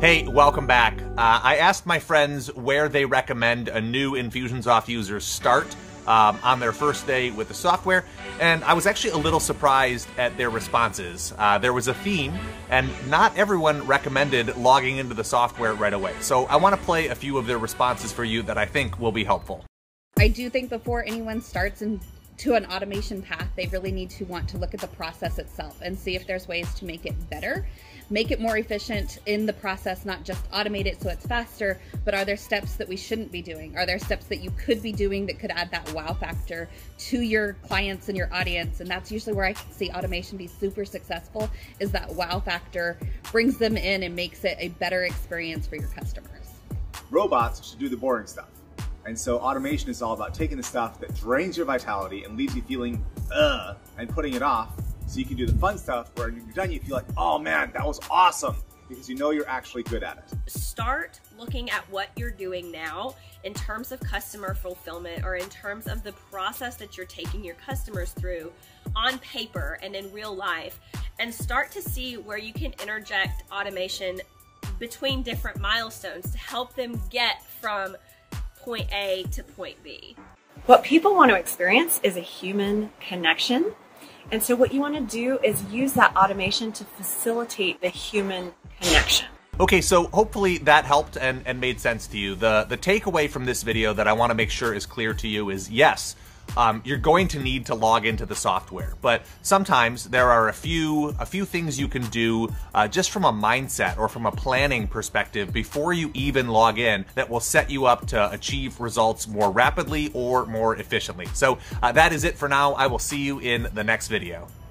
Hey, welcome back. I asked my friends where they recommend a new Infusionsoft user start on their first day with the software, and I was actually a little surprised at their responses. There was a theme, and not everyone recommended logging into the software right away. So I want to play a few of their responses for you that I think will be helpful. I do think before anyone starts into an automation path, they really need to want to look at the process itself and see if there's ways to make it better, make it more efficient in the process, not just automate it so it's faster, but are there steps that we shouldn't be doing? Are there steps that you could be doing that could add that wow factor to your clients and your audience? And that's usually where I can see automation be super successful, is that wow factor brings them in and makes it a better experience for your customers. Robots should do the boring stuff. And so automation is all about taking the stuff that drains your vitality and leaves you feeling and putting it off, so you can do the fun stuff where when you're done you feel like, oh man, that was awesome, because you know you're actually good at it. Start looking at what you're doing now in terms of customer fulfillment, or in terms of the process that you're taking your customers through on paper and in real life, and start to see where you can interject automation between different milestones to help them get from point A to point B. What people want to experience is a human connection. And so what you want to do is use that automation to facilitate the human connection. Okay, so hopefully that helped and made sense to you. The takeaway from this video that I want to make sure is clear to you is, yes, you're going to need to log into the software, but sometimes there are a few things you can do just from a mindset or from a planning perspective before you even log in that will set you up to achieve results more rapidly or more efficiently. So that is it for now. I will see you in the next video.